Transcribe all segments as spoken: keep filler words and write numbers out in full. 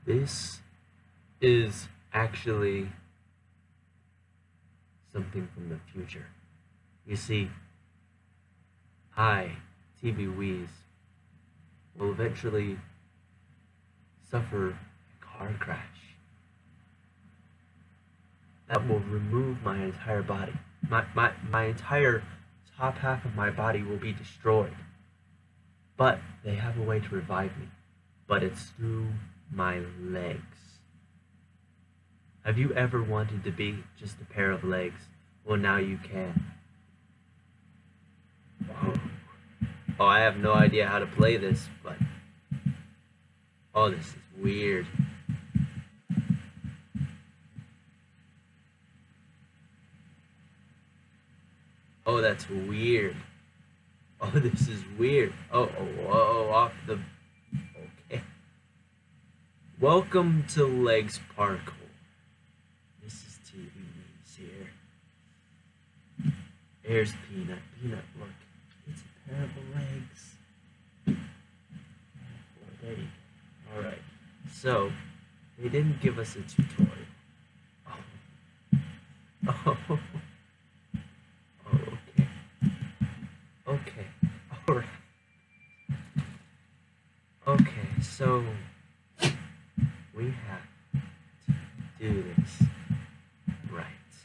This is actually something from the future. You see, I, T B Weeze, will eventually suffer a car crash that will remove my entire body. My, my, my entire top half of my body will be destroyed. But they have a way to revive me. But it's through my legs. Have you ever wanted to be just a pair of legs? Well, now you can. Oh, oh I have no idea how to play this, but... Oh, this is weird. Oh, that's weird. Oh, this is weird. Oh, oh, oh, off the... Okay. Welcome to Legs Parkour. This is T V Weeze here. There's Peanut. Peanut, look. It's a pair of legs. Oh, there you go. Alright. So, they didn't give us a tutorial. Oh. Oh. Oh, okay. Okay. Alright. Okay, so we have to do this right.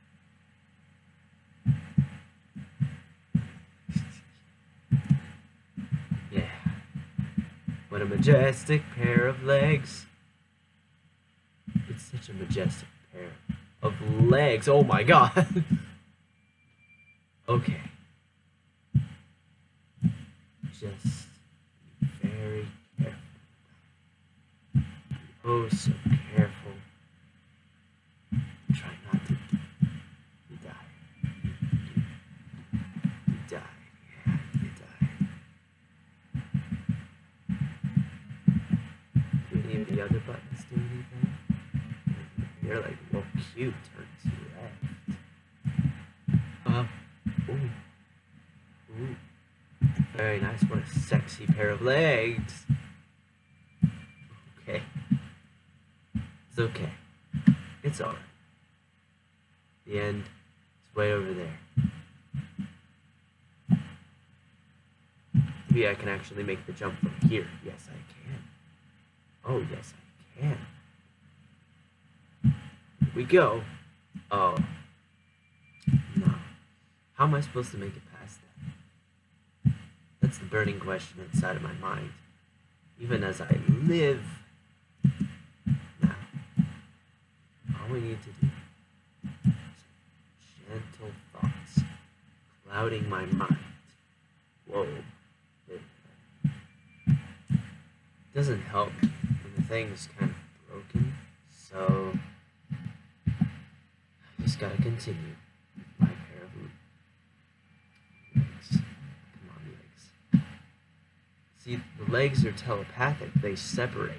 Yeah. What a majestic pair of legs. It's such a majestic pair of legs. Oh my god. Okay. Just be very careful. Be oh so careful. Try not to you die. You die. Yeah, you die. Do any of the other buttons do anything? You're like, well, Q turns left. Uh, ooh. Ooh. Very nice. What a sexy pair of legs. Okay. It's okay. It's alright. The end is way over there. Maybe I can actually make the jump from here. Yes, I can. Oh, yes, I can. Here we go. Oh. No. How am I supposed to make it past that? That's the burning question inside of my mind. Even as I live. Now, all we need to do is gentle thoughts clouding my mind. Whoa. It doesn't help when the thing's kind of broken, so I just gotta continue with my pair of legs. Come on, legs. See, the legs are telepathic. They separate.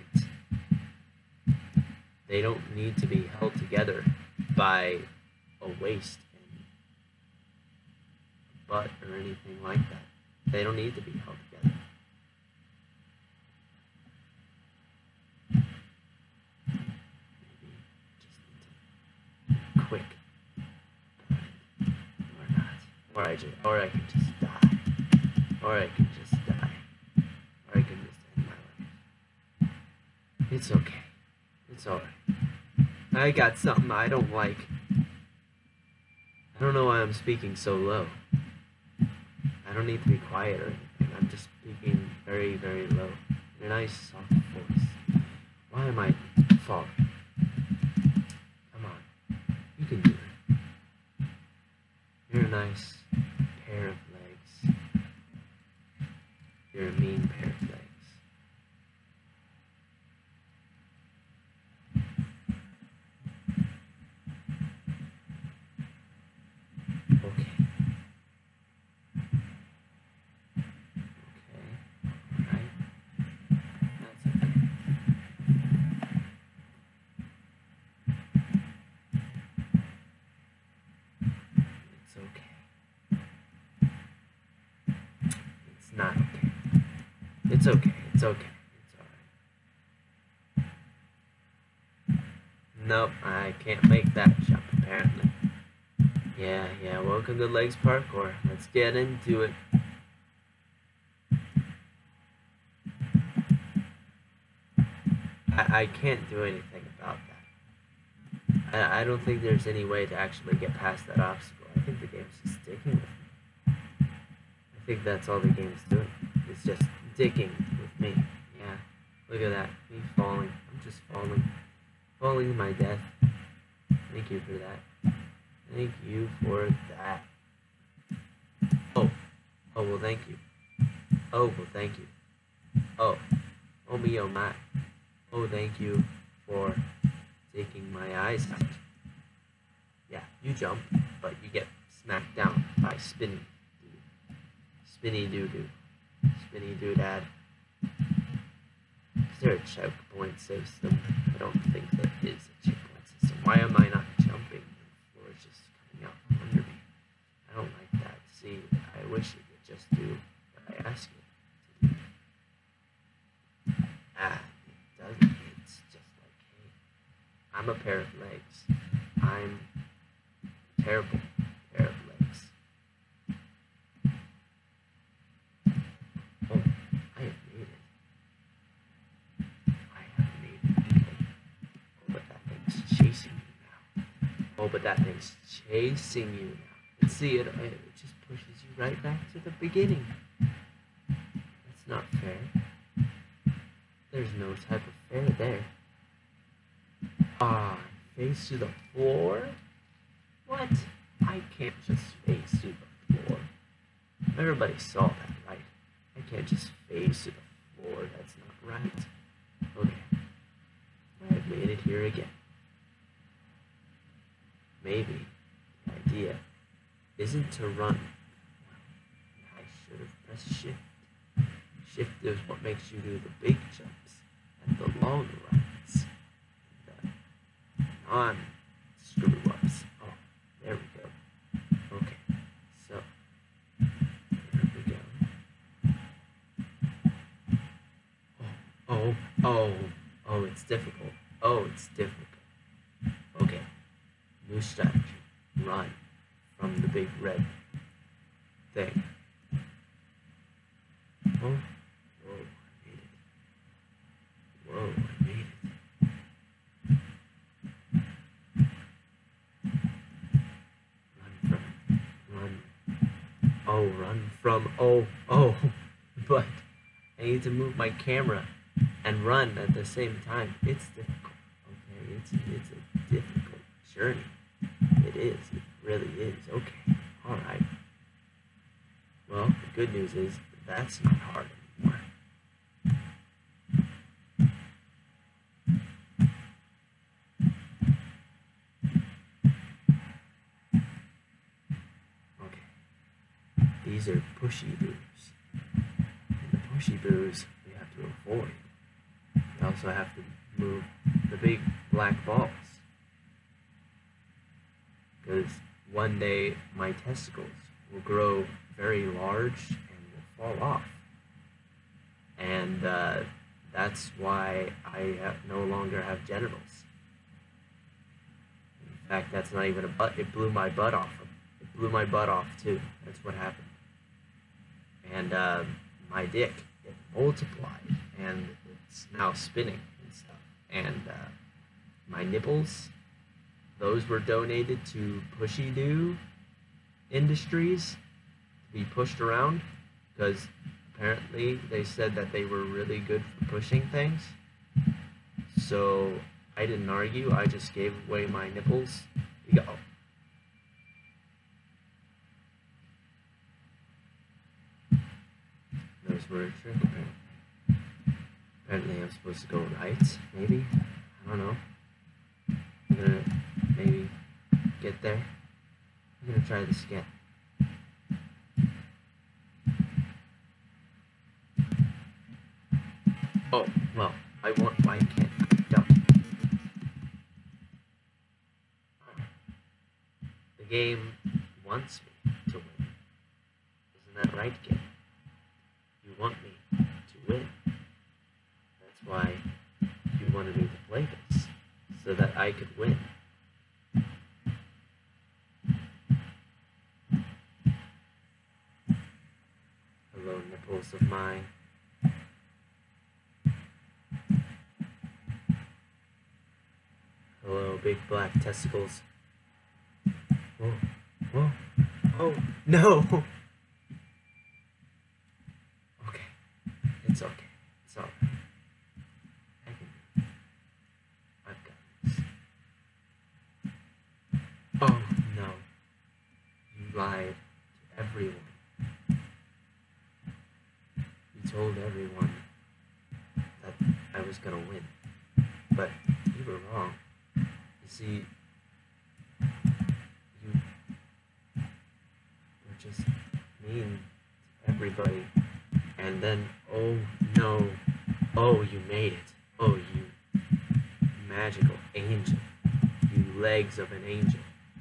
They don't need to be held together by a waist and a butt or anything like that. They don't need to be held together. Maybe just need to be quick. Or not. Or I just, or I can just die. Or I can just die. Or I can just end my life. It's okay. It's alright. I got something I don't like. I don't know why I'm speaking so low. I don't need to be quiet or anything. I'm just speaking very, very low. In a nice, soft voice. Why am I falling? Come on. You can do it. You're a nice pair of legs. You're a mean pair of legs. Okay. Okay. Alright. That's okay. It's okay. It's not okay. It's okay. It's okay. It's alright. Nope, I can't make that jump, apparently. Yeah, yeah, welcome to Legs Parkour. Let's get into it. I, I can't do anything about that. I, I don't think there's any way to actually get past that obstacle. I think the game's just sticking with me. I think that's all the game's doing. It's just digging with me. Yeah, look at that. Me falling. I'm just falling. Falling to my death. Thank you for that. Thank you for that. Oh. Oh, well, thank you. Oh, well, thank you. Oh. Oh, me, oh, my. Oh, thank you for taking my eyes out. Yeah, you jump, but you get smacked down by Spinny. Spinny doo-doo. Spinny doo-dad. Is there a checkpoint system? I don't think there is a checkpoint system. Why am I not jumping? The floor is just coming out from under me. I don't like that. See, I wish it would just do what I ask it to do. Ah, it doesn't. It's just like, hey, I'm a pair of legs. I'm a terrible pair of legs. Oh, I have made it. I have made it. Oh, but that thing's chasing you now. Oh, but that thing's chasing you now. And see, it, it just pushes you right back to the beginning. That's not fair. There's no type of fair there. Ah, face to the floor? What? I can't just face to the floor. Everybody saw that, right? I can't just face to the floor. That's not right. Okay. I've made it here again. Maybe the idea isn't to run. I should have pressed shift. Shift is what makes you do the big jumps and the long runs. The non-screw-ups. Oh, there we go. Okay, so there we go. Oh, oh, oh, oh, it's difficult. Oh, it's difficult. Okay, new strategy. Run from the big red thing. Oh, whoa, I made it. Whoa, I made it. Run from, run. Oh, run from, oh, oh. But I need to move my camera and run at the same time. It's difficult, okay? It's, it's a difficult journey. It is, it really is. Okay, alright. Well, the good news is that's not hard anymore. Okay. These are pushy boos. And the pushy boos we have to avoid. We also have to move the big black balls. Because one day my testicles will grow very large and will fall off. And uh, that's why I have no longer have genitals. In fact, that's not even a butt. It blew my butt off. It blew my butt off too. That's what happened. And uh, my dick, it multiplied, and it's now spinning and stuff. And uh, my nipples, those were donated to Pushy Doo Industries to be pushed around, because apparently they said that they were really good for pushing things. So I didn't argue, I just gave away my nipples. You go. Those were a trick, apparently. Apparently I'm supposed to go right, maybe? I don't know. I'm gonna maybe get there. I'm gonna try this again. Oh, well, I want, why can't I jump? The game wants me to win. Isn't that right, game? You want me to win. That's why you wanted me to play this. so that I could win. Hello, nipples of mine. Hello, big black testicles. Whoa, whoa, oh, no! Okay, it's okay, it's alright. I can do it. I've got this. Oh, no. You lied to everyone. You told everyone that I was gonna win. But you were wrong. You see, you were just mean to everybody. And then, oh no, oh, you made it. Oh, you magical angel. You legs of an angel.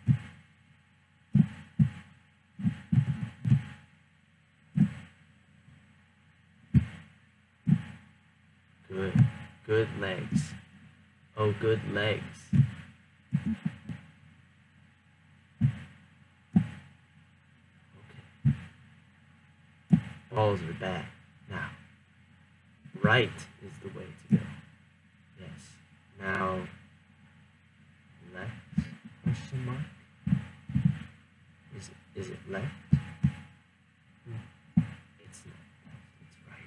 Good, good legs. Oh, good legs. Okay. Balls are bad. Now, right is the way to go. Yes. Now, left? Question mark? Is it, is it left? Hmm. It's not left, it's right.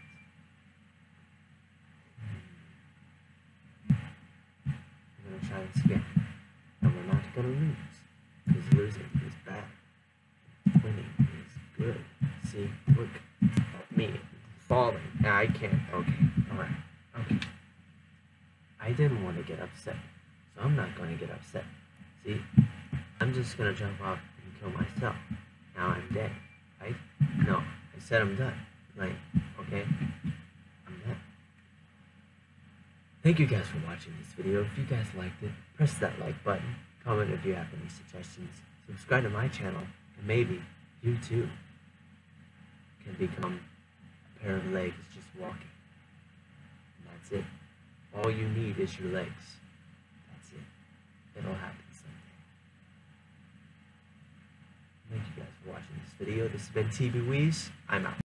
Hmm. I'm gonna try this again. And we're not gonna lose. Because losing is bad. Winning is good. See, look at me falling. I can't. Okay, alright. Okay. I didn't want to get upset, so I'm not going to get upset. See, I'm just going to jump off and kill myself. Now I'm dead, right? No, I said I'm done. Like, okay? I'm dead. Thank you guys for watching this video. If you guys liked it, press that like button. Comment if you have any suggestions. Subscribe to my channel, and maybe you too can become a pair of legs just walking. And that's it. All you need is your legs. That's it. It'll happen someday. Thank you guys for watching this video. This has been T B Weez. I'm out.